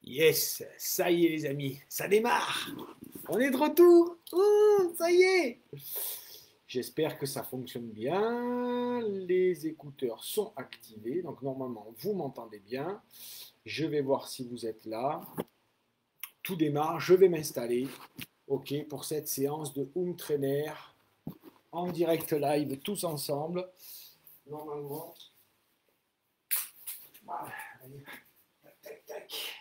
Yes, ça y est les amis, ça démarre. On est de retour. Ça y est. J'espère que ça fonctionne bien. Les écouteurs sont activés, donc normalement vous m'entendez bien. Je vais voir si vous êtes là. Tout démarre, je vais m'installer. Ok, pour cette séance de Home Trainer en direct live tous ensemble. Normalement. Voilà, allez. Tac, tac.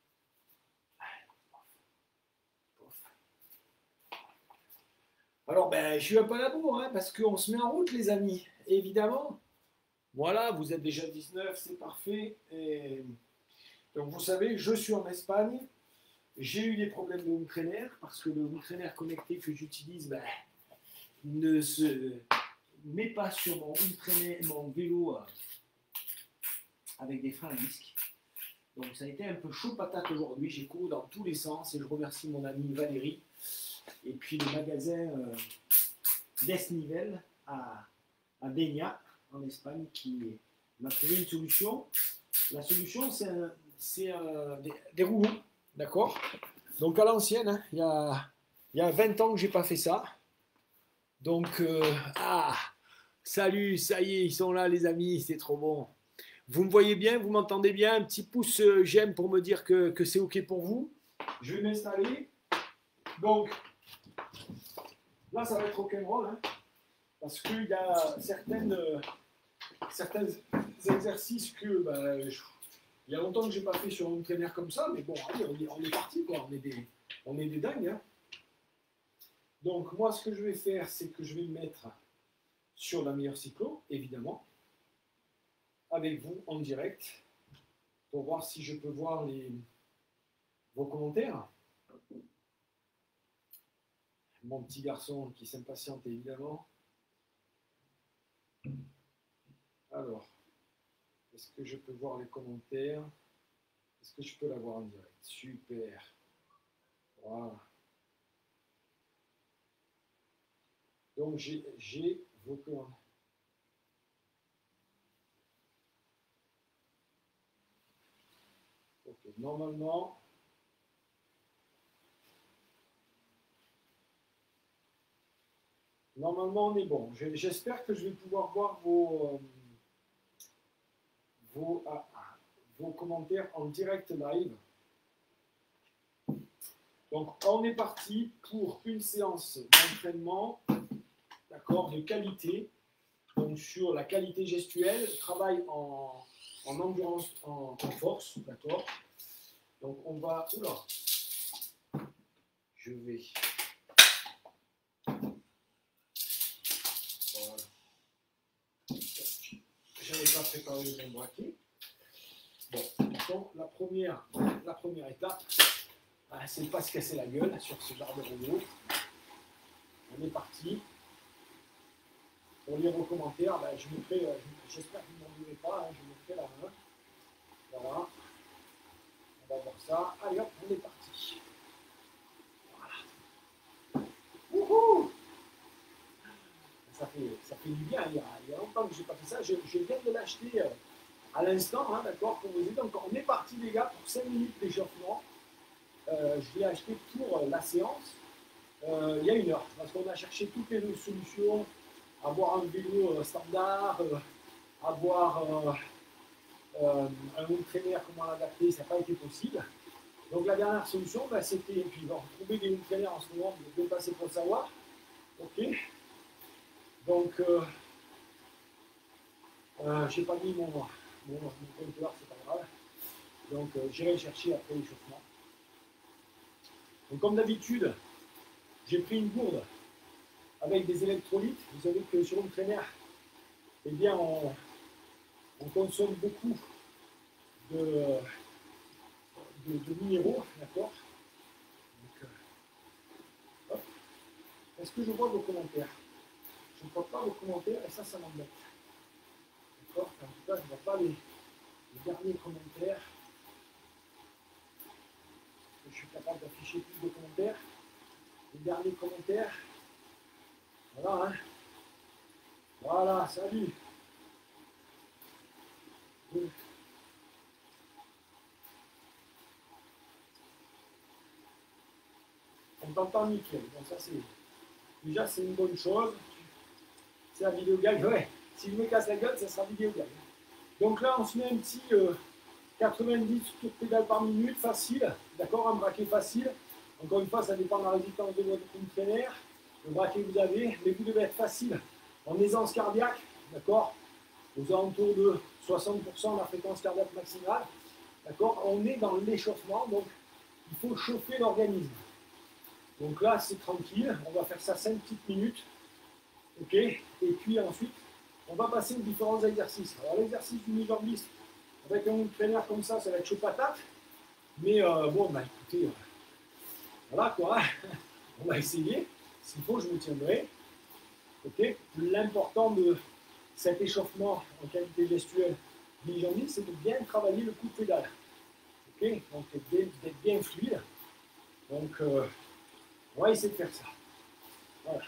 Alors, ben, je suis un peu à la bourre, hein, parce qu'on se met en route, les amis, évidemment. Voilà, vous êtes déjà 19, c'est parfait. Et donc, vous savez, je suis en Espagne. J'ai eu des problèmes de home trainer, parce que le home trainer connecté que j'utilise ben, ne se met pas sur mon home trainer, mon vélo avec des freins à disque. Donc, ça a été un peu chaud patate aujourd'hui. J'ai couru dans tous les sens et je remercie mon amie Valérie. Et puis le magasin Desnivel à Dénia, en Espagne, qui m'a trouvé une solution. La solution, c'est des rouleaux, d'accord. Donc à l'ancienne, hein, il y a 20 ans que j'ai pas fait ça. Donc, salut, ça y est, ils sont là les amis, c'est trop bon. Vous me voyez bien, vous m'entendez bien, un petit pouce j'aime pour me dire que c'est ok pour vous. Je vais m'installer. Donc, là, ça va être rock'n'roll, hein, parce qu'il y a certains exercices que il y a longtemps que je n'ai pas fait sur un trainer comme ça, mais bon, allez, on est parti, quoi. On est des dingues. Hein. Donc, moi, ce que je vais faire, c'est que je vais me mettre sur la meilleure cyclo, évidemment, avec vous en direct, pour voir si je peux voir vos commentaires. Mon petit garçon qui s'impatiente, évidemment. Alors, est-ce que je peux voir les commentaires? Est-ce que je peux l'avoir en direct? Super. Voilà. Donc, j'ai vos commentaires. Ok, normalement, on est bon. J'espère que je vais pouvoir voir vos, vos commentaires en direct live. Donc, on est parti pour une séance d'entraînement, d'accord, de qualité. Donc, sur la qualité gestuelle, travail en endurance, en force, d'accord. Donc, on va. Oula, je vais. Voilà. Je n'avais pas préparé le même braquet. Bon, donc la première étape, c'est de ne pas se casser la gueule sur ce genre de robot. On est parti. Pour lire vos commentaires, je mettrai, j'espère que vous ne m'en voulez pas, hein, je mettrai la main. Voilà. On va voir ça. Allez hop, on est parti. Voilà. Wouhou! Ça fait du bien. Il y a longtemps que je n'ai pas fait ça. Je viens de l'acheter à l'instant, hein, d'accord, pour vous aider. Donc on est parti les gars pour 5 minutes d'échauffement. Je l'ai acheté pour la séance il y a 1 heure. Parce qu'on a cherché toutes les solutions. Avoir un vélo standard, avoir un home trainer, comment l'adapter, ça n'a pas été possible. Donc la dernière solution, c'était, et puis bon, trouver des home trainers en ce moment, vous devez passer pour le savoir. Ok. Donc, je n'ai pas mis mon compteur, c'est pas grave. Donc, j'irai le chercher après l'échauffement. Donc, comme d'habitude, j'ai pris une gourde avec des électrolytes. Vous savez que sur home trainer, eh bien, on consomme beaucoup de minéraux, d'accord. Est-ce que je vois vos commentaires? Je ne vois pas vos commentaires et ça m'embête. D'accord. En tout cas, je ne vois pas les derniers commentaires. Je suis capable d'afficher plus de commentaires. Les derniers commentaires. Voilà, hein. Voilà, salut. On t'entend nickel. Bon, ça, c'est déjà, c'est une bonne chose. C'est la vidéo gag. Ouais, si je me casse la gueule, ça sera vidéo gag. Donc là, on se met un petit 90 tours de pédale par minute, facile. D'accord, un braquet facile. Encore une fois, ça dépend de la résistance de votre entraîneur, le braquet que vous avez, mais vous devez être facile en aisance cardiaque, d'accord, aux alentours de 60% de la fréquence cardiaque maximale, d'accord. On est dans l'échauffement, donc il faut chauffer l'organisme. Donc là, c'est tranquille, on va faire ça 5 petites minutes, ok, et puis ensuite, on va passer aux différents exercices. Alors l'exercice du mi-jambiste, avec un entraîneur comme ça va être chaud patate, mais bon, bah écoutez, voilà quoi, on va essayer. S'il faut, je me tiendrai. Okay. L'important de cet échauffement en qualité gestuelle mi-jambiste, c'est de bien travailler le coup de pédale. Okay. Donc d'être bien fluide. Donc on va essayer de faire ça. Voilà.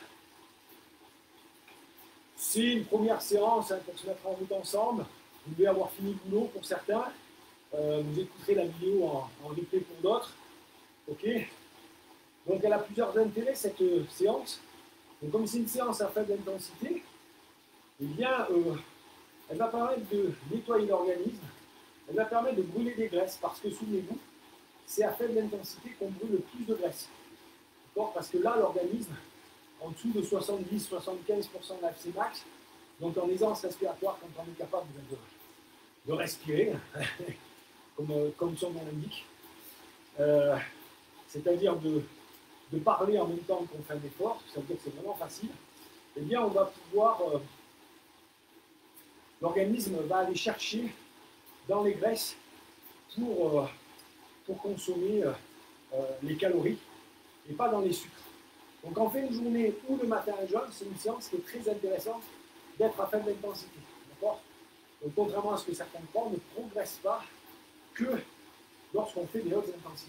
C'est une première séance hein, pour se mettre en route ensemble. Vous devez avoir fini le boulot pour certains. Vous écouterez la vidéo en replay pour d'autres. Ok. Donc elle a plusieurs intérêts cette séance. Donc comme c'est une séance à faible intensité, eh bien, elle va permettre de nettoyer l'organisme, elle va permettre de brûler des graisses, parce que souvenez-vous, c'est à faible intensité qu'on brûle le plus de graisse. Parce que là, l'organisme, en dessous de 70-75% de l'AFC max, donc en aisance respiratoire, quand on est capable de respirer, comme son nom l'indique, c'est-à-dire de parler en même temps qu'on fait un effort, ça veut dire que c'est vraiment facile, eh bien on va pouvoir, l'organisme va aller chercher dans les graisses pour consommer les calories et pas dans les sucres. Donc en fin de journée ou le matin à jeun, c'est une séance qui est très intéressante d'être à faible intensité. D'accord ? Donc contrairement à ce que certains croient, on ne progresse pas que lorsqu'on fait des hautes intensités.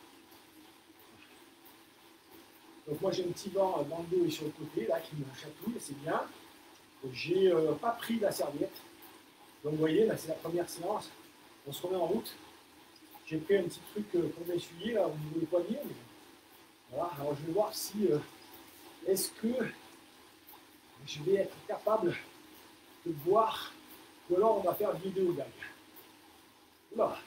Donc moi j'ai un petit vent dans le dos et sur le côté là qui me chatouille, c'est bien. J'ai pas pris la serviette. Donc vous voyez, là c'est la première séance. On se remet en route. J'ai pris un petit truc pour m'essuyer là au niveau des poignets. Mais... voilà, alors je vais voir si est-ce que je vais être capable de boire ou alors on va faire vidéo gag. Voilà.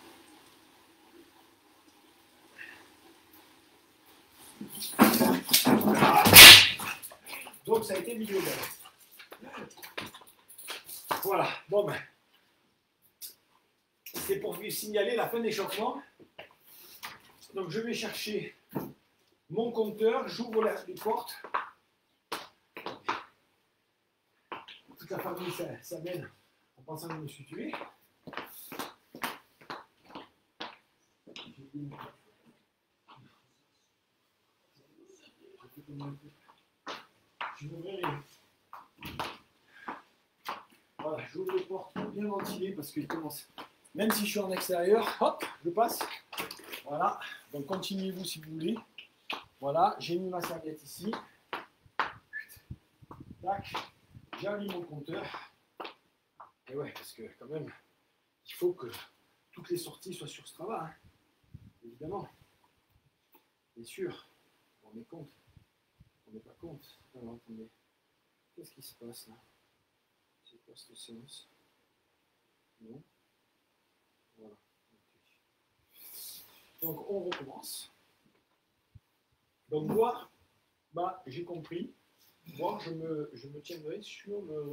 Donc ça a été vidéo gag. Voilà, bon ben, c'est pour vous signaler la fin d'échauffement. Donc je vais chercher mon compteur, j'ouvre les portes. Toute la famille s'amène en pensant que je me suis tué. Je vais ouvrir les... voilà, j'ouvre les portes bien ventilées parce qu'il commence. Même si je suis en extérieur, hop, je passe. Voilà, donc continuez-vous si vous voulez. Voilà, j'ai mis ma serviette ici. Tac, j'ai mis mon compteur. Et ouais, parce que quand même, il faut que toutes les sorties soient sur Strava. Hein. Évidemment. Bien sûr. On est compte. On n'est pas compte. Alors attendez. Qu'est-ce qui se passe là? C'est quoi cette séance? Non. Voilà. Donc on recommence. Donc moi, bah, j'ai compris. Moi, je me tiendrai sur le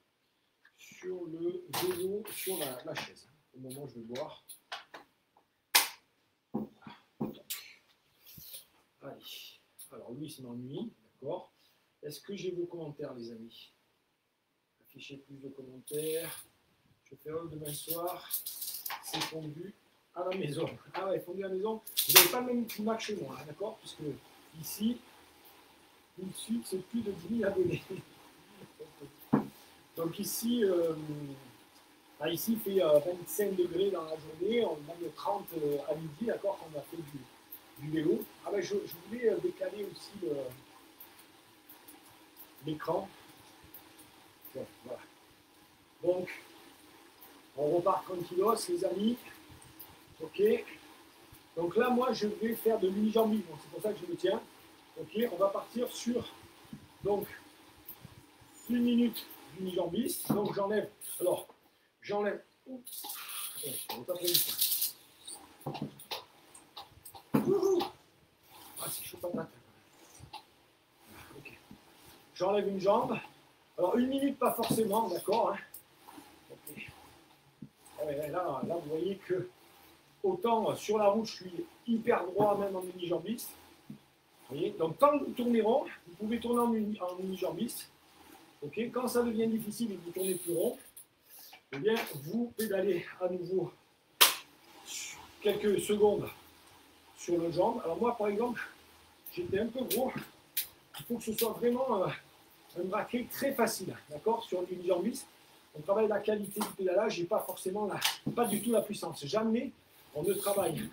vélo, sur la chaise. Au moment où je vais boire. Allez. Alors lui, il m'ennuie, d'accord. Est-ce que j'ai vos commentaires, les amis? Affichez plus de commentaires. Je fais un demain soir. C'est fondu à la maison. Ah ouais, fondu à la maison. Vous n'avez pas le même climat que chez moi, hein, d'accord? Puisque ici, tout de suite, c'est plus de 10 000 abonnés. Donc ici, ici il fait 25 degrés dans la journée, on a 30 à midi, d'accord, quand on a fait du vélo. Ah ben je voulais décaler aussi l'écran. Bon, voilà. Donc, on repart tranquillos, les amis. Ok. Donc là, moi, je vais faire de l'unijambisme. C'est pour ça que je me tiens. Ok, on va partir sur donc 1 minute d'unijambiste. Donc j'enlève. Alors, j'enlève. Oups. Oh, pas prévu ça. Ah, c'est chaud patate. Ok. J'enlève une jambe. Alors 1 minute, pas forcément, d'accord. Hein. Okay. Là, vous voyez que autant sur la route, je suis hyper droit même en unijambiste. Vous voyez, donc tant que vous tournez rond, vous pouvez tourner en unijambiste. Okay. Quand ça devient difficile et que vous tournez plus rond, eh bien, vous pédalez à nouveau quelques secondes sur le jambe. Alors moi, par exemple, j'étais un peu gros. Il faut que ce soit vraiment un braquet très facile, d'accord, sur l'unijambiste. On travaille la qualité du pédalage et pas forcément pas du tout la puissance. Jamais on ne travaille.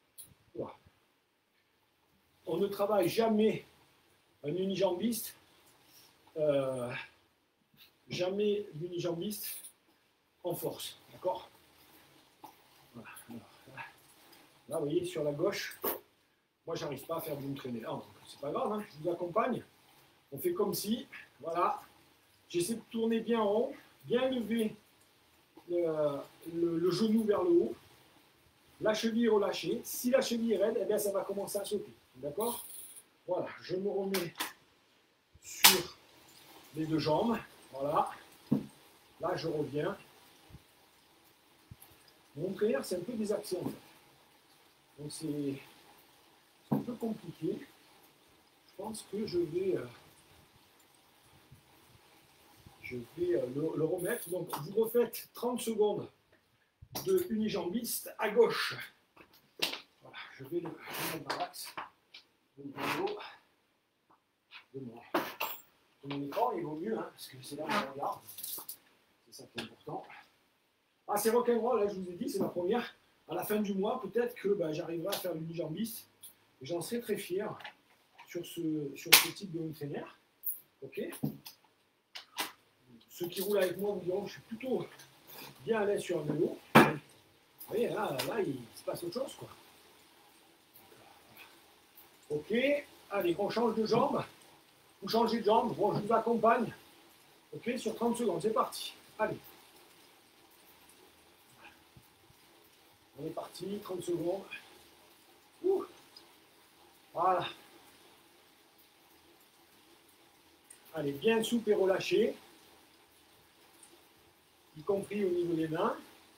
On ne travaille jamais un unijambiste. Jamais l'unijambiste en force, d'accord. Voilà. Là, vous voyez, sur la gauche, moi, j'arrive pas à faire d'une traînée. Ah, c'est pas grave, hein, je vous accompagne. On fait comme si, voilà. J'essaie de tourner bien rond, bien lever le genou vers le haut. La cheville relâchée. Si la cheville est raide, eh bien, ça va commencer à sauter. D'accord? Voilà, je me remets sur les deux jambes. Voilà. Là, je reviens. Mon entraîneur, c'est un peu des actions, en fait. Donc, c'est un peu compliqué. Je pense que je vais le remettre. Donc, vous refaites 30 secondes de unijambiste à gauche. Voilà, je vais le mettre dans l'axe de mon écran. Il vaut mieux, hein, parce que c'est là où on regarde. C'est ça qui est important. Ah, c'est rock'n'roll, là, je vous ai dit, c'est la première. À la fin du mois, peut-être que j'arriverai à faire l'unijambiste. J'en serai très fier sur ce type de entraîneur. Ok. Ceux qui roulent avec moi vous diront que je suis plutôt bien à l'aise sur un vélo. Vous voyez, là, il se passe autre chose, quoi. Ok, allez, on change de jambe. Vous changez de jambe, bon, je vous accompagne. Ok, sur 30 secondes, c'est parti. Allez. On est parti, 30 secondes. Ouh. Voilà. Allez, bien souple et relâché, y compris au niveau des mains.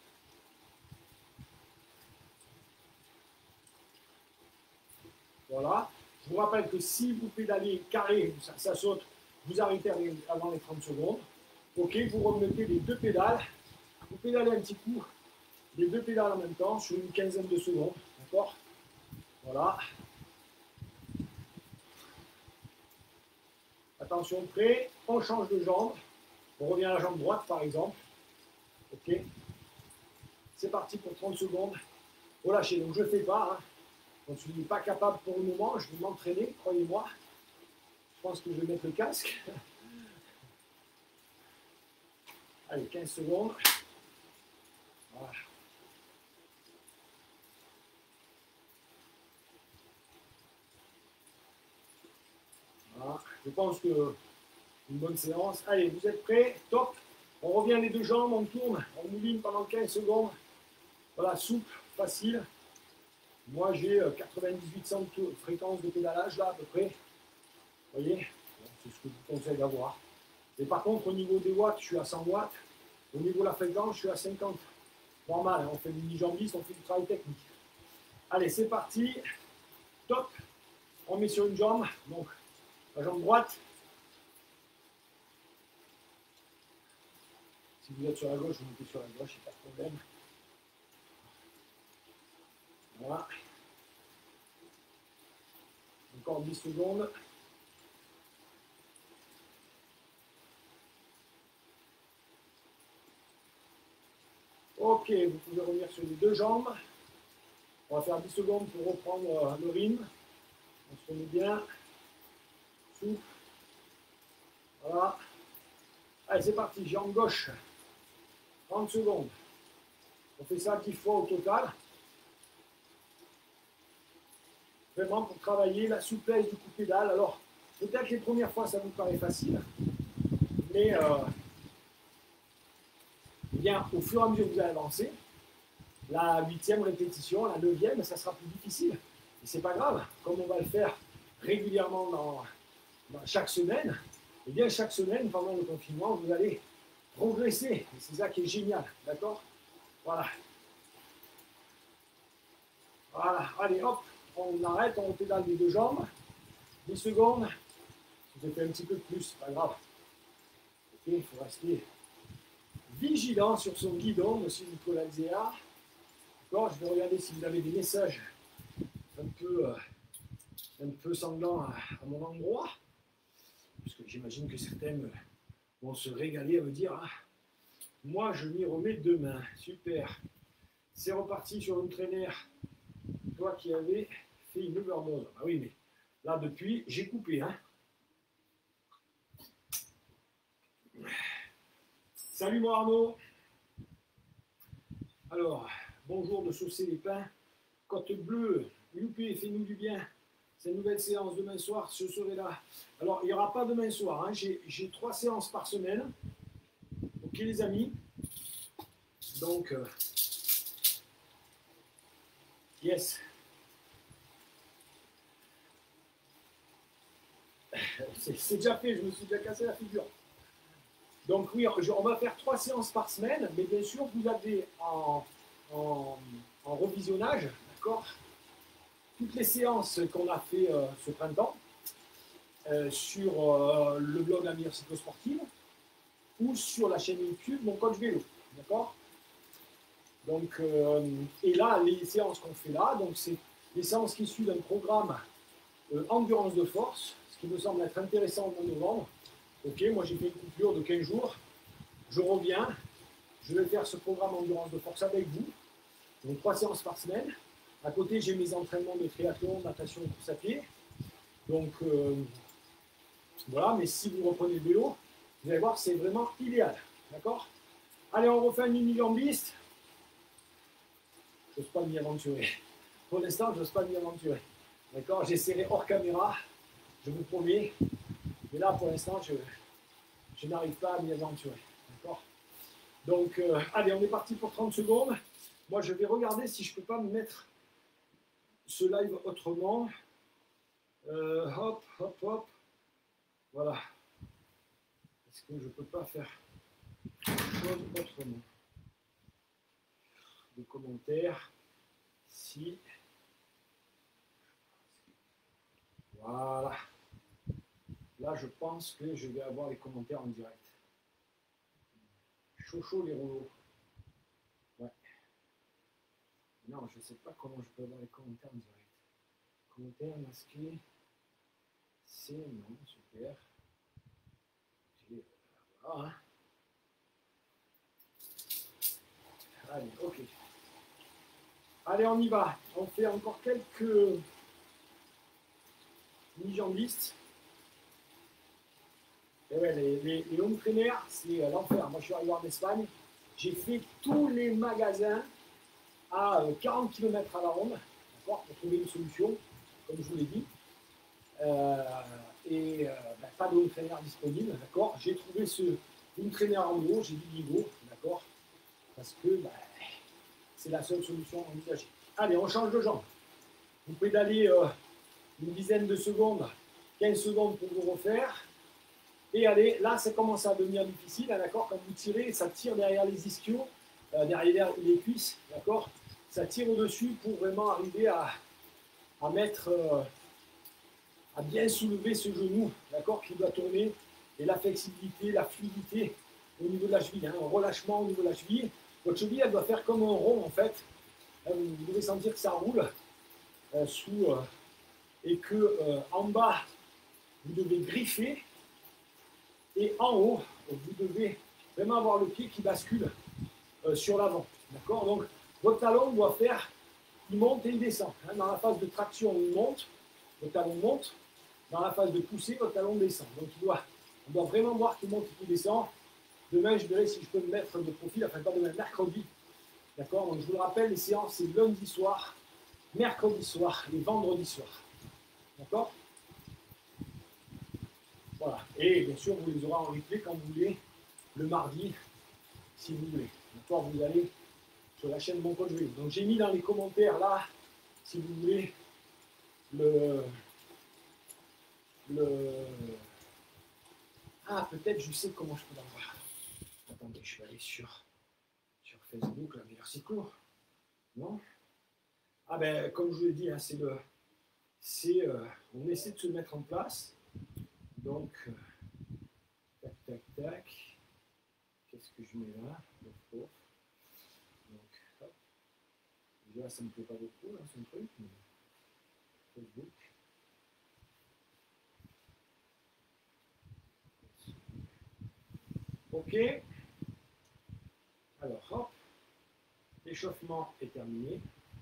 Voilà. Je vous rappelle que si vous pédalez carré, ça saute, vous arrêtez avant les 30 secondes. Ok, vous remettez les deux pédales. Vous pédalez un petit coup, les deux pédales en même temps, sur une quinzaine de secondes. D'accord? Voilà. Attention, prêt. On change de jambe. On revient à la jambe droite, par exemple. Ok. C'est parti pour 30 secondes. Relâchez. Donc, je ne fais pas. Hein. Donc, je ne suis pas capable pour le moment. Je vais m'entraîner, croyez-moi. Je pense que je vais mettre le casque. Allez, 15 secondes. Voilà. Voilà. Je pense que une bonne séance. Allez, vous êtes prêts? Top. On revient les deux jambes, on tourne, on mouline pendant 15 secondes. Voilà, souple, facile. Moi, j'ai 98 cents de fréquence de pédalage, là, à peu près. Vous voyez? C'est ce que je vous conseille d'avoir. Et par contre, au niveau des watts, je suis à 100 watts. Au niveau de la fréquence, je suis à 50. Normal, hein, on fait du unijambiste, on fait du travail technique. Allez, c'est parti. Top. On met sur une jambe. Donc, la jambe droite. Si vous êtes sur la gauche, vous mettez sur la gauche, il n'y a pas de problème. Voilà. Encore 10 secondes. Ok, vous pouvez revenir sur les deux jambes. On va faire 10 secondes pour reprendre le rythme. On se remet bien. Souple. Voilà. Allez, c'est parti. Jambe gauche. 30 secondes. On fait ça 10 fois au total. vraiment pour travailler la souplesse du coup de pédale. Alors, peut-être les premières fois, ça vous paraît facile, mais eh bien, au fur et à mesure que vous allez avancer, la 8e répétition, la 9e, ça sera plus difficile. Et c'est pas grave, comme on va le faire régulièrement dans chaque semaine, et bien chaque semaine, pendant le confinement, vous allez progresser. Et c'est ça qui est génial, d'accord? Voilà. Voilà, allez, hop, on arrête, on pédale les deux jambes. 10 secondes. Vous avez fait un petit peu plus, c'est pas grave. Ok, il faut rester vigilant sur son guidon, monsieur Nicolas Zéa. D'accord, je vais regarder si vous avez des messages un peu sanglants à mon endroit. Parce que j'imagine que certains vont se régaler à me dire ah, moi je m'y remets demain. Super. C'est reparti sur une traînère. Toi qui avais fait une overdose. Ah oui, mais là depuis, j'ai coupé. Hein. Salut moi Arnaud. Alors, bonjour de Saucer les Pins. Côte Bleue, Loupé, fais-nous du bien. Cette nouvelle séance demain soir, je serai là. Alors, il n'y aura pas demain soir. Hein. J'ai 3 séances par semaine. Ok les amis. Donc, yes. C'est déjà fait, je me suis déjà cassé la figure. Donc oui, on va faire 3 séances par semaine, mais bien sûr, vous avez en revisionnage, d'accord, toutes les séances qu'on a fait ce printemps sur le blog La Meilleure Cyclosportive ou sur la chaîne YouTube Mon Coach Vélo, d'accord. Donc, et là, les séances qu'on fait là, donc c'est les séances qui suivent un programme endurance de force, ce qui me semble être intéressant au mois de novembre. Ok, moi j'ai fait une coupure de 15 jours, je reviens, je vais faire ce programme endurance de force avec vous, donc 3 séances par semaine. À côté, j'ai mes entraînements de triathlon, natation, course à pied. Donc voilà, mais si vous reprenez le vélo, vous allez voir, c'est vraiment idéal. D'accord? Allez, on refait un mini-gambiste. Je n'ose pas m'y aventurer. Pour l'instant, je n'ose pas m'y aventurer. D'accord? J'essaierai hors caméra, je vous promets. Mais là, pour l'instant, je n'arrive pas à m'y aventurer. D'accord? Donc, allez, on est parti pour 30 secondes. Moi, je vais regarder si je ne peux pas me mettre ce live autrement. Hop, hop, hop. Voilà. Est-ce que je ne peux pas faire chose autrement? Des commentaires. Si. Voilà. Là, je pense que je vais avoir les commentaires en direct. Chaud les rouleaux. Ouais. Non, je ne sais pas comment je peux avoir les commentaires en direct. Commentaires masqués. C'est non, super. Voilà. Hein. Allez, ok. Allez, on y va. On fait encore quelques mini-jambistes. Et ouais, les home trainers, c'est l'enfer. Moi, je suis arrivé en Espagne. J'ai fait tous les magasins à 40 km à la ronde, d'accord, pour trouver une solution, comme je vous l'ai dit. Pas de home trainer disponible, d'accord. J'ai trouvé ce home trainer en haut, j'ai dit niveau, d'accord, parce que c'est la seule solution envisagée. Allez, on change de jambe. Vous pédalez une dizaine de secondes, 15 secondes pour vous refaire. Et allez, là, ça commence à devenir difficile, d'accord. Quand vous tirez, ça tire derrière les ischios, derrière les cuisses, d'accord. Ça tire au-dessus pour vraiment arriver à mettre, à bien soulever ce genou, d'accord, qui doit tourner. Et la flexibilité, la fluidité au niveau de la cheville, hein, un relâchement au niveau de la cheville. Votre cheville, elle doit faire comme un rond, en fait. Vous devez sentir que ça roule et que en bas, vous devez griffer. Et en haut, vous devez vraiment avoir le pied qui bascule sur l'avant. D'accord? Donc, votre talon doit faire, il monte et il descend. Hein. Dans la phase de traction, il monte, votre talon monte. Dans la phase de poussée, votre talon descend. Donc, on doit vraiment voir qu'il monte et qu'il descend. Demain, je verrai si je peux me mettre de profil, enfin pas demain, mercredi. D'accord? Donc, je vous le rappelle, les séances, c'est lundi soir. mercredi soir, les vendredis soirs. D'accord? Voilà. Et bien sûr, vous les aurez en replay quand vous voulez, le mardi, si vous voulez. D'accord? Vous allez sur la chaîne Mon Coach Wim. Donc j'ai mis dans les commentaires là, si vous voulez, Ah, peut-être je sais comment je peux l'avoir. Attendez, je vais aller sur Facebook, la meilleure cyclo. Non? Ah ben, comme je vous l'ai dit, hein, on essaie de se mettre en place. Donc, tac, tac, tac. Qu'est-ce que je mets là? Donc, hop. Déjà, ça ne me plaît pas beaucoup, là, son truc. Mais... Facebook. Ok. Alors, hop. L'échauffement est terminé.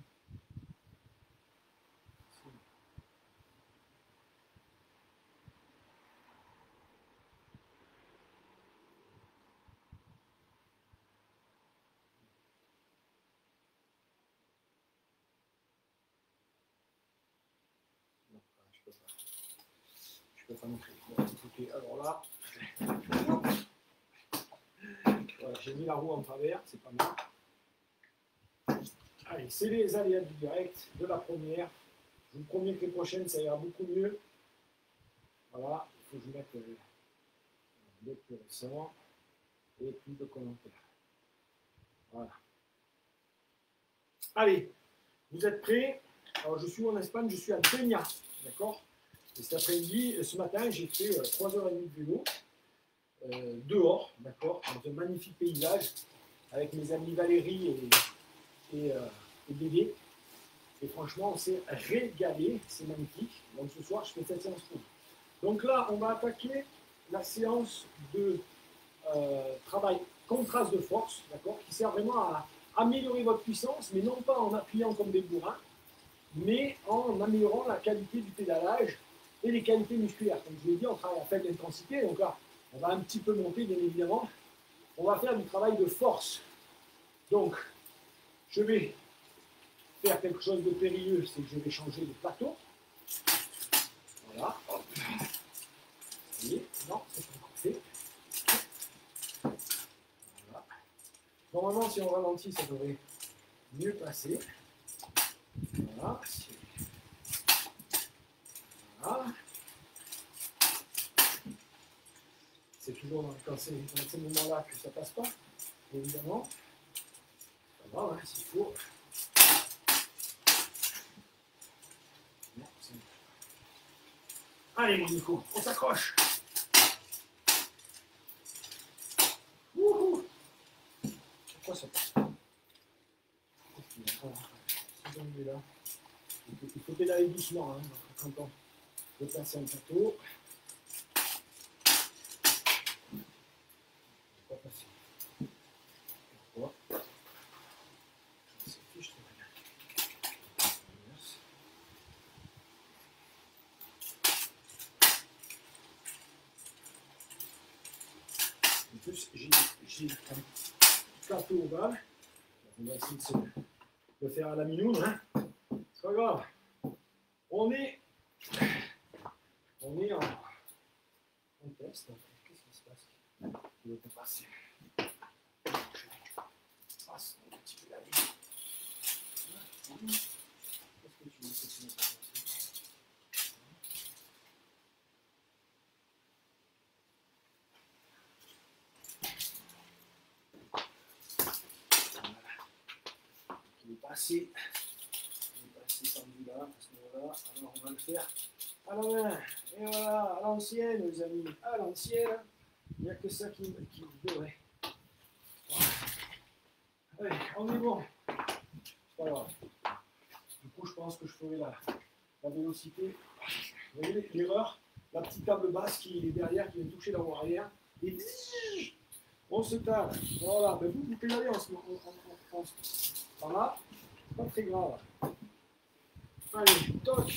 Je peux pas montrer. Bon, écoutez, alors là, voilà, j'ai mis la roue en travers, c'est pas mal. Allez, c'est les aléas du direct de la première. Je vous promets que les prochaines, ça ira beaucoup mieux. Voilà, il faut que je mette le plus récent et plus de commentaires. Voilà. Allez, vous êtes prêts? Alors, je suis en Espagne, je suis à Dénia, d'accord? Et cet après-midi, ce matin, j'ai fait 3h30 de vélo, dehors, d'accord, dans un magnifique paysage, avec mes amis Valérie et Bébé. Et franchement, on s'est régalé, c'est magnifique. Donc ce soir, je fais cette séance pour vous. Donc là, on va attaquer la séance de travail contraste de force, d'accord, qui sert vraiment à améliorer votre puissance, mais non pas en appuyant comme des bourrins, mais en améliorant la qualité du pédalage et les qualités musculaires. Comme je vous l'ai dit, on travaille à faible intensité, donc là, on va un petit peu monter, bien évidemment. On va faire du travail de force. Donc, je vais faire quelque chose de périlleux, c'est que je vais changer de plateau. Voilà. Hop. Vous voyez, non, c'est pas encore fait. Voilà. Normalement, si on ralentit, ça devrait mieux passer. Voilà. Voilà. C'est toujours dans ces moments-là que ça ne passe pas, évidemment. Ça va, hein, s'il faut. Non, allez, mon Nico, on s'accroche. Wouhou! Pourquoi ça passe pas? Il faut pédaler doucement, hein, quand on peut passer un plateau. Pas passer. Pourquoi? C'est fiche, très bien. En plus, j'ai un plateau ovale. On va essayer de le faire à la minoune. Hein. C'est pas grave. On est en test. Qu'est-ce qui se passe? Il ne veut pas passer. Je passe un petit peu la vie. Qu'est-ce que tu veux que tu me fasses? Il est passé tendu là, à ce moment-là. Alors on va le faire à la main. Et voilà, à l'ancienne, les amis. À l'ancienne. Il n'y a que ça qui devrait. Allez, on est bon. C'est pas grave. Du coup, je pense que je ferai la vélocité. Vous voyez l'erreur? La petite table basse qui est derrière, qui vient toucher la roue arrière. Et on se tape. Voilà. Ben vous pédalez en ce moment. Voilà. Pas très grave. Allez, toc.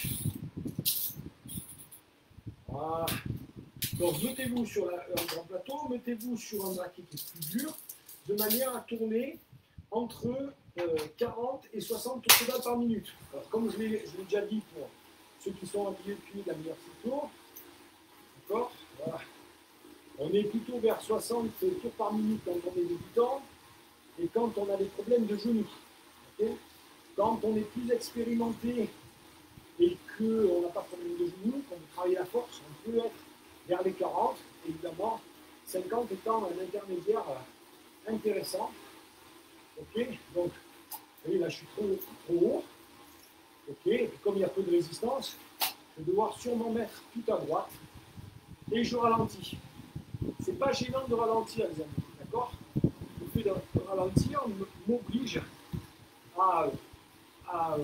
Voilà. Donc, mettez-vous sur un grand plateau, mettez-vous sur un braquet qui est plus dur, de manière à tourner entre 40 et 60 tours pédales par minute. Alors, comme je l'ai déjà dit pour ceux qui sont habillés depuis la meilleure cyclo, d'accord, voilà. On est plutôt vers 60 tours par minute quand on est débutant et quand on a des problèmes de genoux. Okay, quand on est plus expérimenté et qu'on n'a pas de problème de genoux, qu'on veut travailler la force, on peut être vers les 40, évidemment, 50 étant un intermédiaire intéressant. Ok, donc, vous voyez, là je suis trop haut. Ok, et comme il y a peu de résistance, je vais devoir sûrement mettre tout à droite et je ralentis. C'est pas gênant de ralentir, les amis, d'accord? Le fait de ralentir m'oblige à, à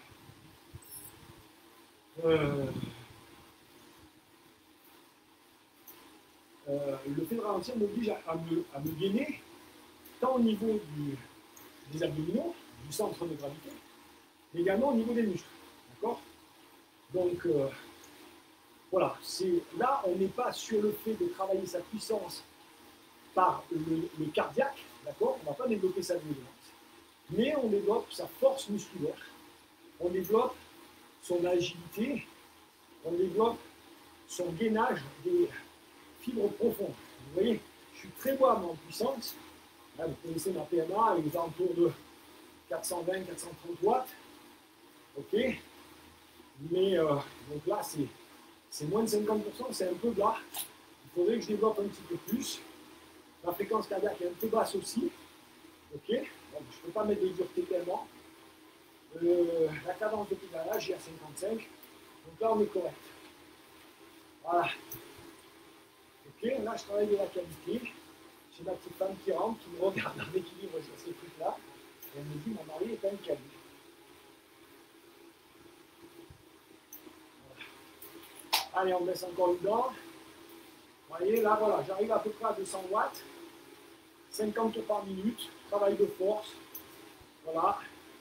le fait de ralentir m'oblige à me gainer, tant au niveau des abdominaux, du centre de gravité, mais également au niveau des muscles. D'accord? Donc, voilà, là, on n'est pas sur le fait de travailler sa puissance par le cardiaque, d'accord? On ne va pas développer sa violence, mais on développe sa force musculaire, on développe son agilité, on développe son gainage des fibres profondes. Vous voyez, je suis très bas en puissance. Là, vous connaissez ma PMA avec des alentours de 420, 430 watts. Ok. Mais donc là, c'est moins de 50%, c'est un peu bas. Il faudrait que je développe un petit peu plus. La fréquence cardiaque est un peu basse aussi. Ok. Donc, je ne peux pas mettre de dureté tellement. La cadence de pédalage est à 55. Donc là, on est correct. Voilà. Ok, là, je travaille de la qualité. J'ai ma petite femme qui rentre, qui me regarde en équilibre sur ces trucs-là. Et elle me dit, mon mari est un quali. Voilà. Allez, on baisse encore une dent. Vous voyez, là, voilà, j'arrive à peu près à 200 watts. 50 tours par minute. Travail de force. Voilà.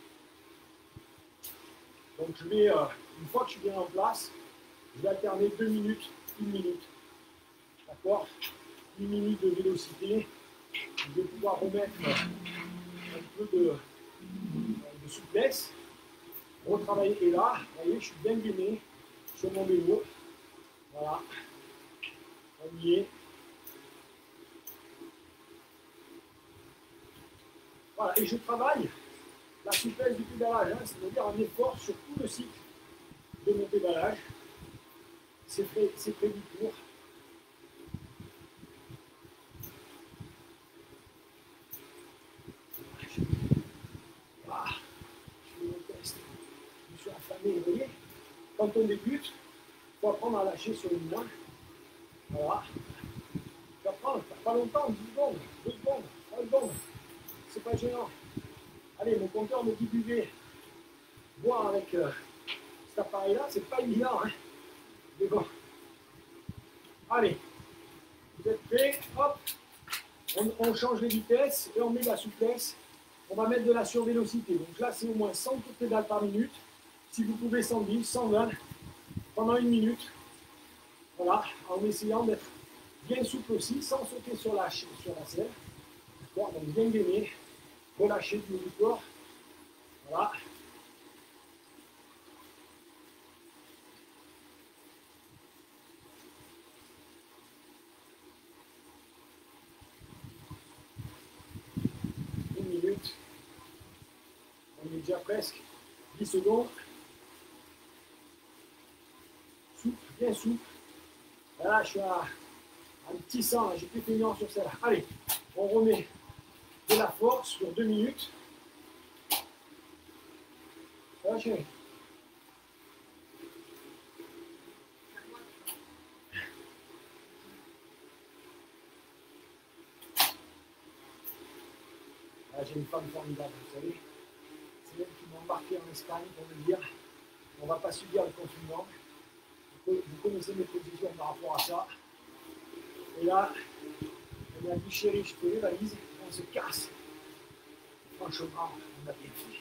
Donc, je vais, une fois que je suis bien en place, je vais alterner 2 minutes, 1 minute. D'accord? 1 minute de vélocité. Je vais pouvoir remettre un peu de souplesse, retravailler. Et là, vous voyez, je suis bien gainé sur mon vélo. Voilà, on y est. Voilà, et je travaille la souplesse du pédalage, hein, c'est-à-dire un effort sur tout le cycle de mon pédalage. C'est près du tour. Ah, je fais mon test. Je me suis affamé, vous voyez. Quand on débute, il faut apprendre à lâcher sur une main. Voilà. Tu apprends, pas longtemps, 10 secondes, 2 secondes, 3 secondes. C'est pas gênant. Allez, mon compteur me dit buvez. Boire avec cet appareil-là, c'est pas évident. Hein. Mais bon. Allez, vous êtes prêts? Hop, on change les vitesses et on met de la souplesse. On va mettre de la survélocité. Donc là, c'est au moins 100 tours de pédale par minute. Si vous pouvez 110, 120 pendant 1 minute. Voilà, en essayant d'être bien souple aussi, sans sauter sur la selle. D'accord, donc bien gainer, relâcher du haut du corps. Voilà. Une minute. On est déjà presque. 10 secondes. Souple, bien souple. Là, je suis à un petit 100, j'ai plus feignant sur celle-là. Allez, on remet de la force sur 2 minutes. Ça va, chérie? Là, j'ai une femme formidable, vous savez. C'est elle qui m'a embarqué en Espagne pour me dire on ne va pas subir le confinement. Vous connaissez mes positions par rapport à ça. Et là, elle m'a dit chérie, je fais les valises, on se casse. Franchement, on a bien fait.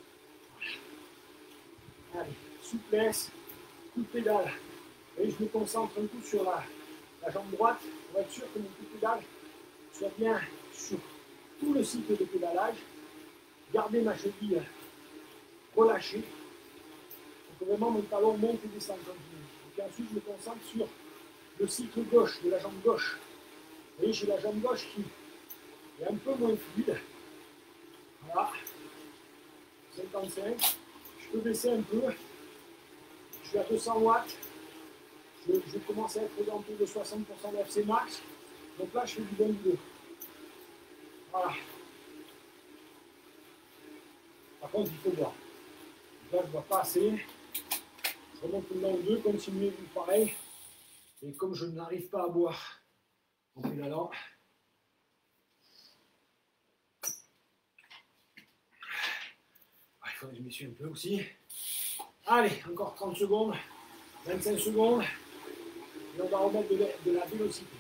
Voilà. Allez, souplesse, coup de pédale. Et je me concentre un coup sur la jambe droite pour être sûr que mon coup de pédale soit bien sur tout le cycle de pédalage. garder ma cheville relâchée pour que vraiment mon talon monte et descende continue. Et puis ensuite, je me concentre sur le cycle gauche, de la jambe gauche. Vous voyez, j'ai la jambe gauche qui est un peu moins fluide. Voilà. 55. Je peux baisser un peu. Je suis à 200 watts. Je commence à être aux alentours de 60% d'FC max. Donc là, je fais du bon boulot. Voilà. Par contre, il faut boire. Là, je ne bois pas assez. Je remonte une ou deux, continuez vous pareil. Et comme je n'arrive pas à boire en pédalant, il faudrait que je m'essuie un peu aussi. Allez, encore 30 secondes, 25 secondes. Et on va remettre de la vélocité.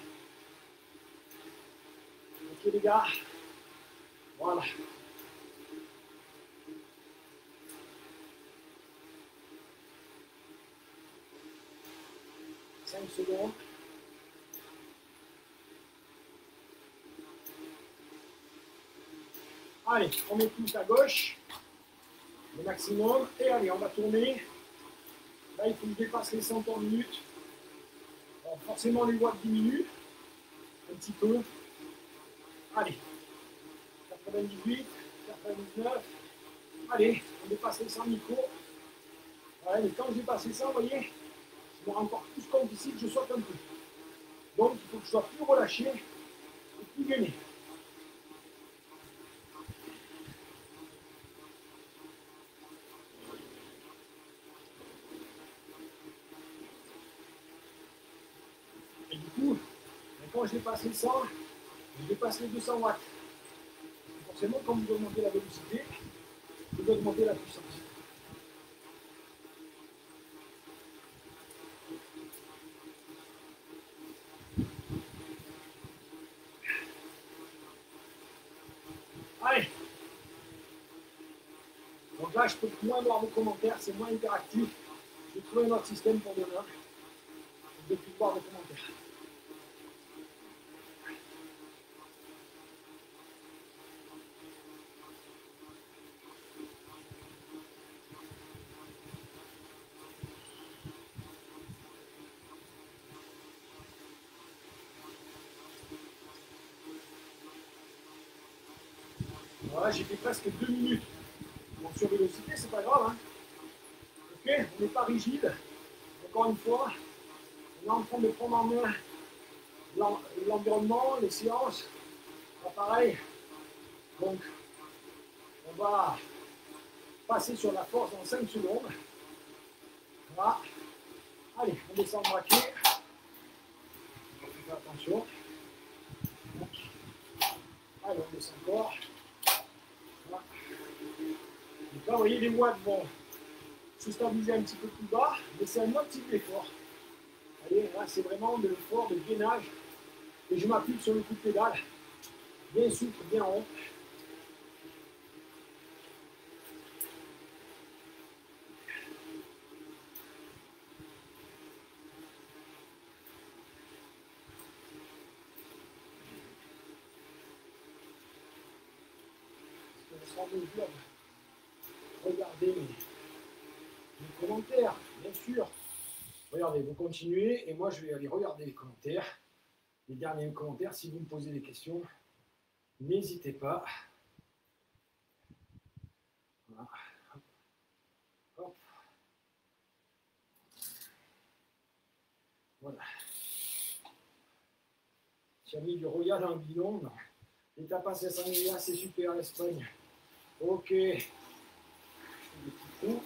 Ok les gars. Voilà. 5 secondes. Allez, on met tous à gauche. Le maximum. Et allez, on va tourner. Là, il faut que je dépasse les 100 en minute. Alors, forcément, les watts diminuent. Un petit peu. Allez. 98, 99. Allez, on dépasse les 100 micros. Voilà, mais quand j'ai passé ça, vous voyez, je me rends encore plus compte ici que je saute un peu. Donc, il faut que je sois plus relâché et plus gainé. Et du coup, quand j'ai passé ça, je dépasse les 200 watts. Forcément, quand vous augmentez la vélocité, vous augmentez la puissance. Allez. Donc là, je peux moins voir vos commentaires, c'est moins interactif. Je vais trouver un autre système pour demain. Je vais plus voir vos commentaires. Voilà, j'ai fait presque 2 minutes. Bon, sur vélocité, c'est pas grave. Hein. Ok, on n'est pas rigide. Encore une fois, on est en train de prendre en main l'environnement, les séances. Pas pareil. Donc, on va passer sur la force dans 5 secondes. Voilà. Allez, on descend braqué. Faites attention. Allez, on descend encore. Voilà. Donc là, vous voyez, les watts vont se stabiliser un petit peu plus bas, mais c'est un autre type d'effort. Vous voyez, là, c'est vraiment de l'effort de gainage. Et je m'appuie sur le coup de pédale. Bien souple, bien rond. On sera en mesure de regarder mes commentaires, bien sûr. Regardez, vous continuez et moi je vais aller regarder les commentaires, les derniers commentaires. Si vous me posez des questions, n'hésitez pas. Voilà. Hop. Voilà. Tu as mis du Roya dans le bidon. Non. Et t'as passé 5 milliards, c'est super l'Espagne. Ok. Des petits trous.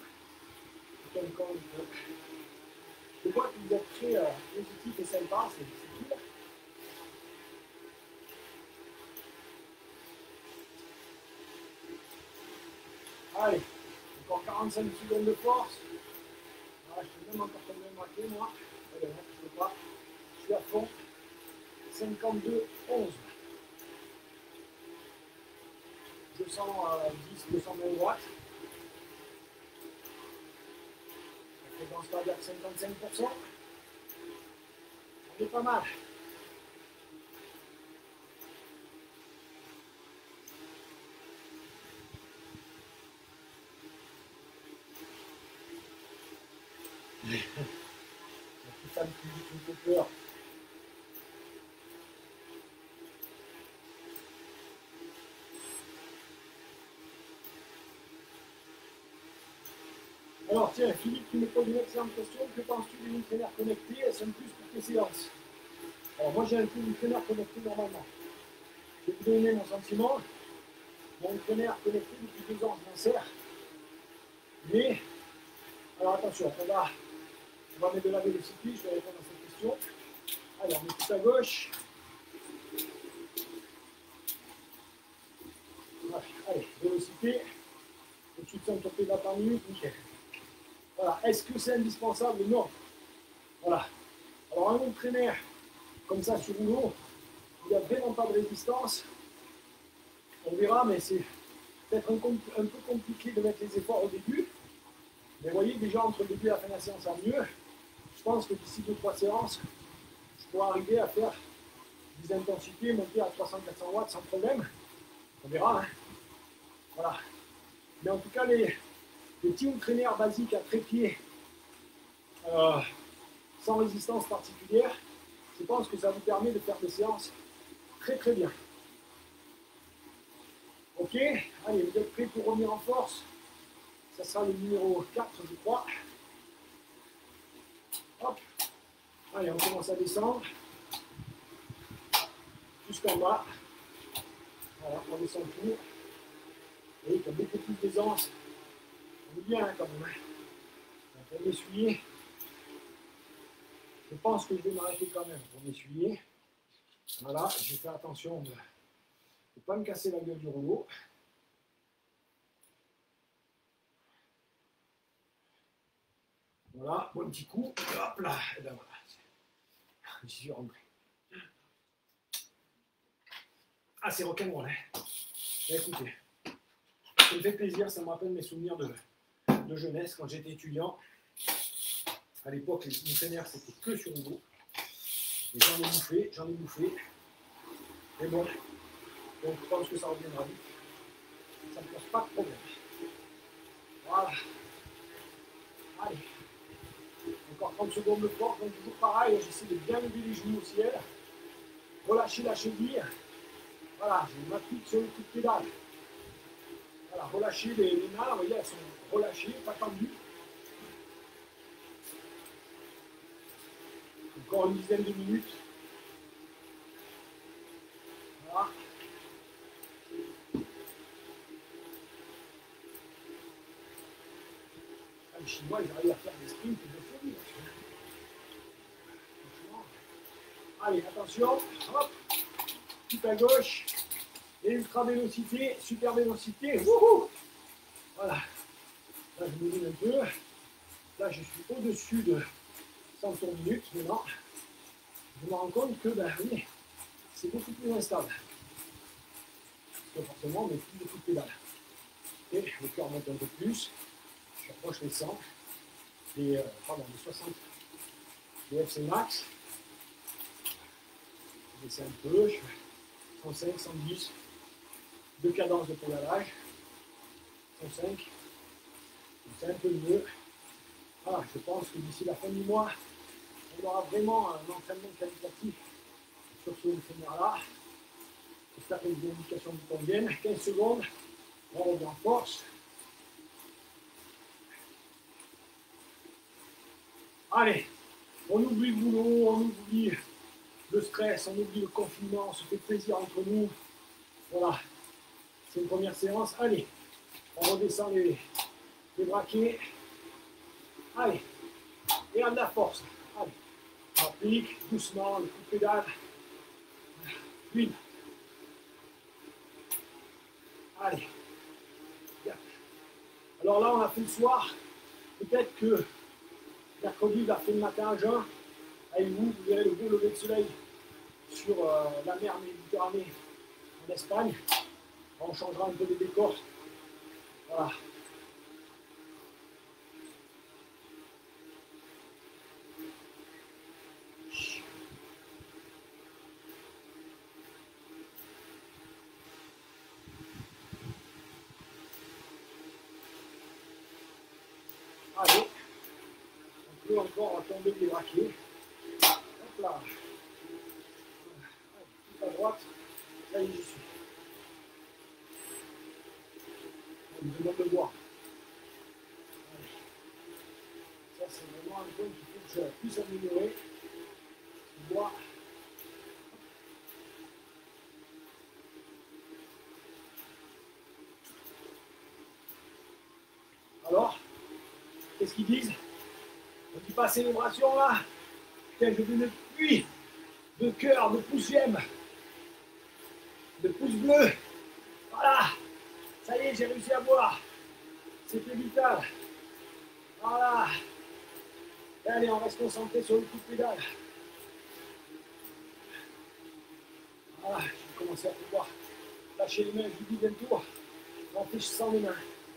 Je vois que vous êtes très positif et sympa, c'est cool. Allez, encore 45 secondes de force. Ah, je peux même encore tomber braqué, moi. Allez, non, je ne peux pas. Je suis à fond. 52, 11. 210, 220 watts. La fréquence cardiaque 55%. On est pas mal. petite femme qui me fait peur. Alors tiens, Philippe qui me pose une excellente question. Que penses-tu d'une entraîneur connectée? Est-ce un plus pour tes séances? Alors moi j'ai un peu d'entraîneur connecté normalement. Je vais vous donner mon sentiment. Mon entraîneur connecté depuis 2 ans, je m'en sers. Mais, alors attention, on va mettre de la vélocité, je vais répondre à cette question. Alors, on met tout à gauche. Voilà, allez, vélocité. Au-dessus de 100 km par minute, nickel. Voilà, est-ce que c'est indispensable? Non. Voilà. Alors, un entraîneur comme ça sur rouleau, il n'y a vraiment pas de résistance. On verra, mais c'est peut-être un peu compliqué de mettre les efforts au début. Mais vous voyez, déjà entre le début et la fin de la séance, ça va mieux. Je pense que d'ici 2-3 séances, je pourrai arriver à faire des intensités, monter à 300-400 watts sans problème. On verra. Hein. Voilà. Mais en tout cas, les petits entraîneurs basiques à trépied, sans résistance particulière, je pense que ça vous permet de faire des séances très très bien. Ok, allez, vous êtes prêts pour revenir en force? Ça sera le numéro 4, je crois. Hop. Allez, on commence à descendre. Jusqu'en bas. Voilà, on descend tout. Vous voyez qu'il y a beaucoup plus d'aisance. On est bien hein, quand même. Donc, on va m'essuyer. Je pense que je vais m'arrêter quand même pour m'essuyer. Voilà, je vais faire attention de ne pas me casser la gueule du rouleau. Voilà, bon petit coup. Hop là. Et ben voilà. J'y suis rentré. Ah, c'est rock'n'roll, hein. Écoutez, ça me fait plaisir, ça me rappelle mes souvenirs de jeunesse quand j'étais étudiant. À l'époque, les entraîneurs, c'était que sur rouleau. Et j'en ai bouffé. Mais bon, donc je pense que ça reviendra vite. Ça ne me pose pas de problème. Voilà. Allez. Encore 30 secondes de force, donc toujours pareil, j'essaie de bien lever les genoux au ciel. Relâcher la cheville. Voilà, je m'applique sur le coup de pédale. Voilà, relâcher les mains, vous voyez, elles sont relâchées, pas tendues. Encore une dizaine de minutes. Voilà. Les Chinois, ils arrivent à faire des sprints de folie. Allez, attention. Hop. Tout à gauche. Et ultra vélocité, super vélocité. Wouhou. Voilà. Là, je me mouline un peu. Là, je suis au-dessus de 100 tours minutes. Maintenant, je me rends compte que, ben oui, c'est beaucoup plus instable. Parce que forcément, on met plus de coups de pédale. Et le cœur monte un peu plus. Je rapproche les 100. Les 60. Les FC max. Je descends un peu. Je fais 105, 110. 2 cadences de pédalage. 105. C'est un peu mieux. Voilà, je pense que d'ici la fin du mois, on aura vraiment un entraînement qualitatif sur ce entraîneur-là. J'espère que les indications vous conviennent. 15 secondes, on revient en force. Allez, on oublie le boulot, on oublie le stress, on oublie le confinement, on se fait plaisir entre nous. Voilà, c'est une première séance. Allez, on redescend les braquets. Allez, et on a de la force. Allez, on applique doucement le coup de pédale. Une. Allez. Bien. Alors là, on a fait le soir. Peut-être que mercredi, il a fait le matin à jeun. Avec vous, vous verrez le beau lever de soleil sur la mer Méditerranée en Espagne. On changera un peu les décors. Voilà. Allez, Et encore, on va tomber des braquets. Hop là. Tout à droite. Là, j'y suis. On me demande de boire. Ça, c'est vraiment un point qu'il faut que je puisse améliorer. Boire. Alors, qu'est-ce qu'ils disent? On dit pas célébration là. Putain, je veux une pluie de cœur, de pouces j'aime, de pouces bleus. Voilà. Ça y est, j'ai réussi à boire. C'était vital. Voilà. Et allez, on reste concentré sur le coup de pédale. Voilà, je vais commencer à pouvoir lâcher les mains. Je vous dis bientôt, j'en fiche sans les mains.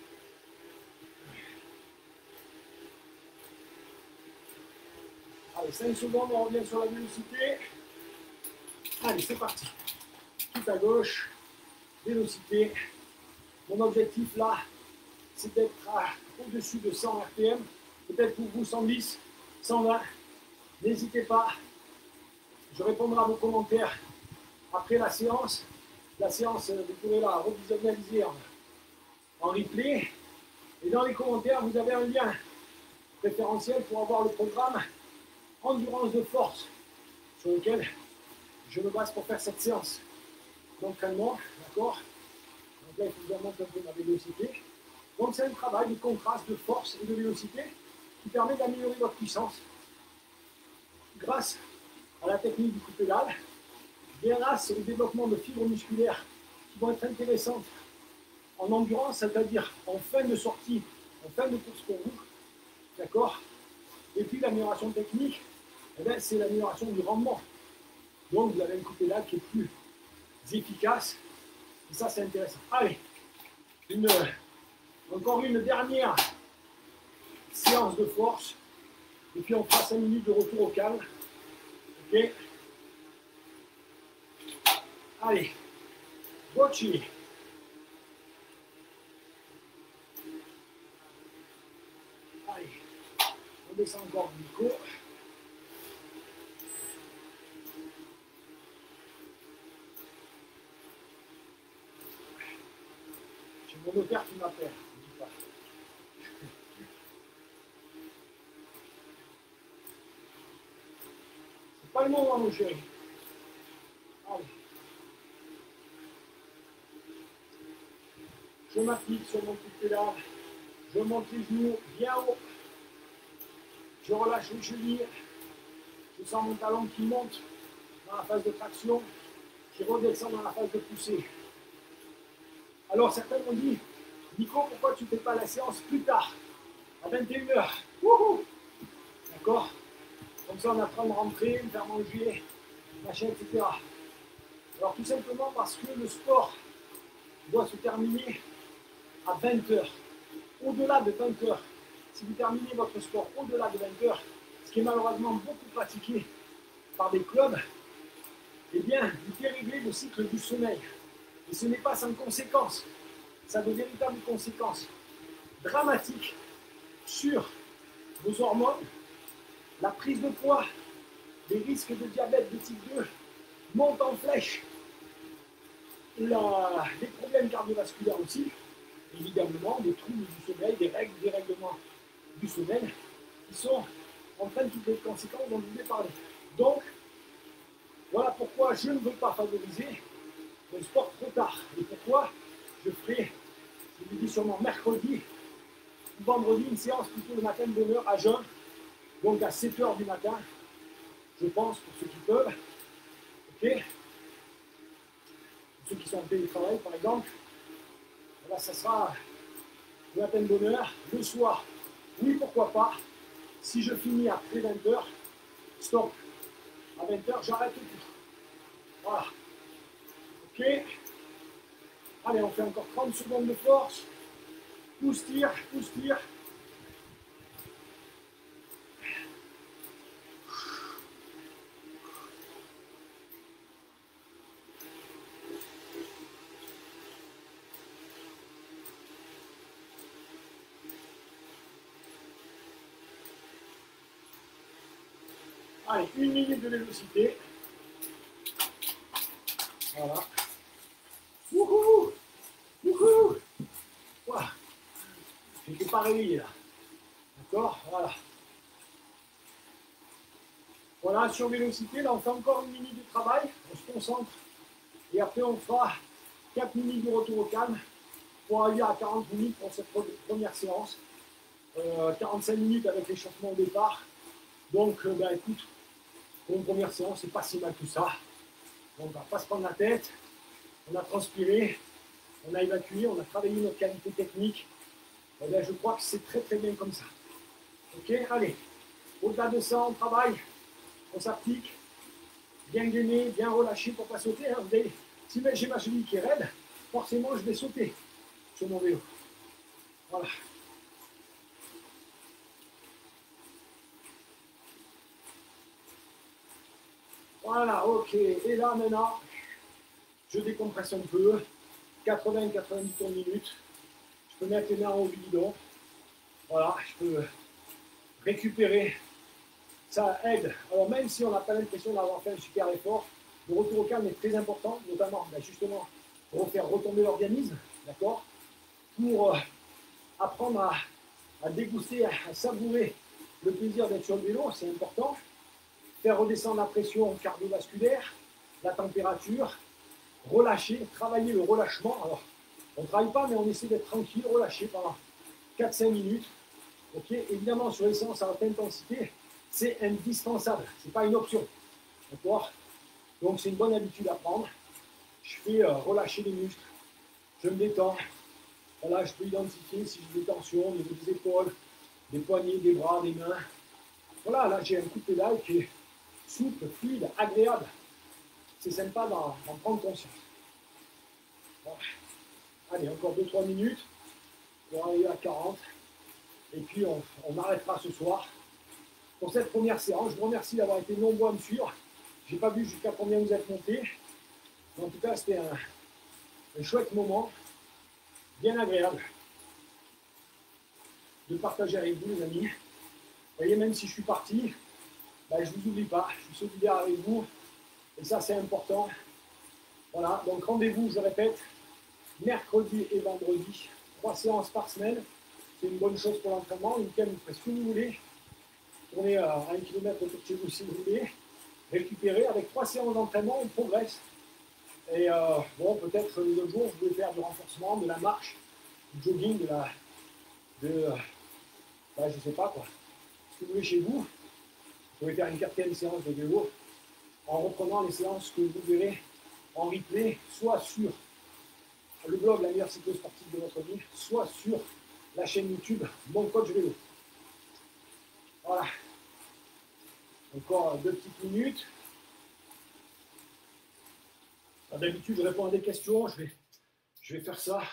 Allez, 5 secondes, on revient sur la vélocité. Allez, c'est parti. Tout à gauche, vélocité. Mon objectif là, c'est d'être au-dessus de 100 RPM. Peut-être pour vous 110, 120. N'hésitez pas. Je répondrai à vos commentaires après la séance. La séance, vous pourrez la revisualiser en replay. Et dans les commentaires, vous avez un lien préférentiel pour avoir le programme Endurance de force sur lequel je me base pour faire cette séance d'entraînement. D'accord? Donc là, il faut que je remonte un peu ma vélocité. Donc c'est un travail de contraste de force et de vélocité qui permet d'améliorer votre puissance grâce à la technique du coup de pédale, grâce au développement de fibres musculaires qui vont être intéressantes en endurance, c'est-à-dire en fin de sortie, en fin de course pour vous. D'accord? Et puis l'amélioration technique, eh bien, c'est l'amélioration du rendement. Donc vous avez un coup de pédale qui est plus efficace. Et ça, c'est intéressant. Allez, encore une dernière séance de force. Et puis on fera 5 minutes de retour au calme. Ok? Allez, Bocci. Allez, on descend encore du micro. J'ai mon notaire qui m'appelle. C'est pas le moment, mon chéri. Allez. Je m'applique sur mon coup de pédale. Je monte les genoux bien haut. Je relâche les chevilles. Je sens mon talon qui monte dans la phase de traction, qui redescend dans la phase de poussée. Alors certains m'ont dit, Nico, pourquoi tu ne fais pas la séance plus tard, à 21h? D'accord? Comme ça on apprend de rentrer, de faire manger, machin, etc. Alors tout simplement parce que le sport doit se terminer à 20h. Au-delà de 20h, si vous terminez votre sport au-delà de 20h, ce qui est malheureusement beaucoup pratiqué par des clubs, eh bien, vous déréglez le cycle du sommeil. Et ce n'est pas sans conséquences. Ça a de véritables conséquences dramatiques sur vos hormones, la prise de poids, les risques de diabète de type 2 montent en flèche, les problèmes cardiovasculaires aussi, évidemment, des troubles du sommeil, des dérèglements du sommeil, qui sont en train de toutes les conséquences dont je vous ai parlé. Donc, voilà pourquoi je ne veux pas favoriser le sport trop tard. Et pourquoi je ferai, je vous dis sûrement mercredi ou vendredi, une séance plutôt le matin de bonne heure à jeun, donc à 7h du matin, je pense, pour ceux qui peuvent. Ok? Pour ceux qui sont en télétravail, par exemple. Voilà, ça sera le matin de bonne heure. Le soir, oui, pourquoi pas. Si je finis après 20h, stop. À 20h, j'arrête tout. Voilà. Ok? Allez, on fait encore 30 secondes de force. Pousse, tire, pousse, tire. Allez, 1 minute de vélocité. Voilà. Wouhou! Wouhou! Voilà. Je n'étais pas réveillé là. D'accord? Voilà. Voilà, sur vélocité, là on fait encore 1 minute de travail. On se concentre. Et après on fera 4 minutes de retour au calme pour arriver à 40 minutes pour cette première séance. 45 minutes avec l'échauffement au départ. Donc, ben, écoute, pour une première séance, c'est pas si mal que ça. On ne va pas se prendre la tête. On a transpiré, on a évacué, on a travaillé notre qualité technique. Et bien, je crois que c'est très très bien comme ça. Ok, allez. Au-delà de ça, on travaille, on s'applique, bien gainé, bien relâché pour ne pas sauter. Hein. Si j'ai ma cheville qui est raide, forcément je vais sauter sur mon vélo. Voilà. Voilà, ok. Et là, maintenant, je décompresse un peu. 80-90 tours minute. Je peux mettre les mains au guidon. Voilà, je peux récupérer. Ça aide. Alors, même si on n'a pas l'impression d'avoir fait un super effort, le retour au calme est très important, notamment justement pour faire retomber l'organisme, d'accord, pour apprendre à déguster, à savourer le plaisir d'être sur le vélo, c'est important. Faire redescendre la pression cardiovasculaire, la température, relâcher, travailler le relâchement. Alors, on ne travaille pas, mais on essaie d'être tranquille, relâché pendant 4-5 minutes. Ok, évidemment, sur les séances à haute intensité, c'est indispensable, ce n'est pas une option. D'accord? Donc, c'est une bonne habitude à prendre. Je fais relâcher les muscles, je me détends. Voilà, je peux identifier si j'ai des tensions au niveau des épaules, des poignets, des bras, des mains. Voilà, là, j'ai un coup de pédale qui est souple, fluide, agréable. C'est sympa d'en prendre conscience. Voilà. Allez, encore 2-3 minutes pour arriver à 40. Et puis, on arrêtera ce soir. Pour cette première séance, je vous remercie d'avoir été nombreux à me suivre. Je n'ai pas vu jusqu'à combien vous êtes montés. Mais en tout cas, c'était un chouette moment, bien agréable de partager avec vous, les amis. Vous voyez, même si je suis parti, ben, je ne vous oublie pas. Je suis solidaire avec vous. Et ça, c'est important. Voilà, donc rendez-vous, je répète, mercredi et vendredi, 3 séances par semaine. C'est une bonne chose pour l'entraînement. Le week-end, vous faites ce que vous voulez. Tournez à 1 km autour de chez vous si vous voulez. Récupérer. Avec 3 séances d'entraînement, on progresse. Et bon, peut-être les autres jours, vous pouvez faire du renforcement, de la marche, du jogging, je sais pas quoi. Ce que vous voulez chez vous. Vous pouvez faire une 4e séance de vélo en reprenant les séances que vous verrez en replay, soit sur le blog La meilleure cyclo-sportive de votre vie, soit sur la chaîne YouTube Mon Coach Vélo. Voilà. Encore 2 petites minutes. D'habitude, je réponds à des questions. Je vais faire ça.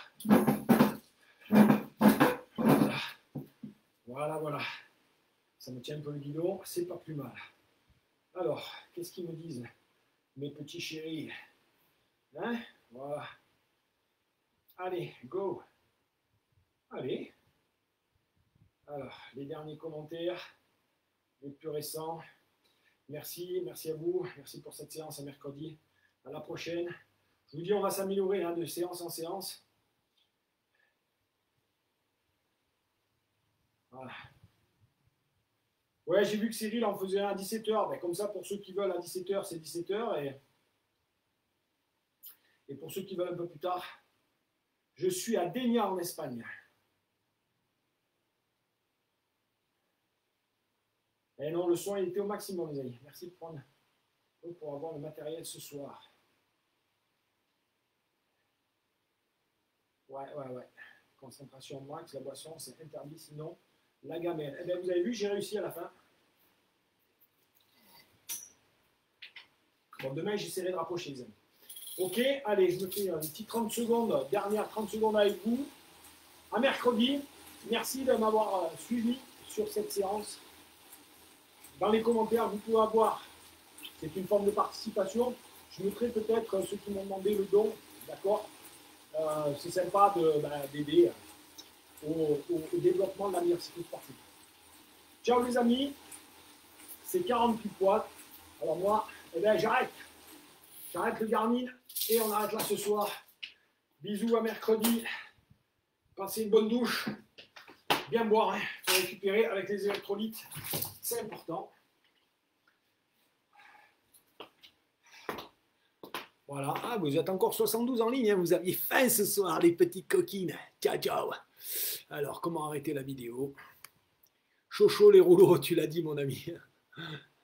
Voilà, voilà. Ça me tient un peu le guidon. C'est pas plus mal. Alors, qu'est-ce qu'ils me disent, mes petits chéris? Hein? Voilà. Allez, go. Allez. Alors, les derniers commentaires, les plus récents. Merci, merci à vous. Merci pour cette séance à mercredi. À la prochaine. Je vous dis, on va s'améliorer hein, de séance en séance. Voilà. Ouais, j'ai vu que Cyril en faisait un à 17h. Ben, comme ça, pour ceux qui veulent à 17h, c'est 17h. Et pour ceux qui veulent un peu plus tard, je suis à Dénia en Espagne. Et non, le son il était au maximum, les amis. Merci pour avoir le matériel ce soir. Ouais. Concentration max, la boisson, c'est interdit, sinon la gamelle. Eh bien, vous avez vu, j'ai réussi à la fin. Bon, demain, j'essaierai de rapprocher, les amis. Ok, allez, je me fais une petite 30 secondes, dernière 30 secondes avec vous. À mercredi. Merci de m'avoir suivi sur cette séance. Dans les commentaires, vous pouvez avoir, c'est une forme de participation. Je mettrai peut-être ceux qui m'ont demandé le don, d'accord. C'est sympa d'aider au développement de la meilleure cyclo sportive. Ciao les amis, c'est 48 watts. Alors moi, eh ben, j'arrête. J'arrête le Garmin et on arrête là ce soir. Bisous à mercredi. Passez une bonne douche. Bien boire, hein, pour récupérer avec les électrolytes. C'est important. Voilà. Ah, vous êtes encore 72 en ligne. Hein. Vous aviez faim ce soir, les petites coquines. Ciao, ciao. Alors, comment arrêter la vidéo? Chocho les rouleaux, tu l'as dit, mon ami.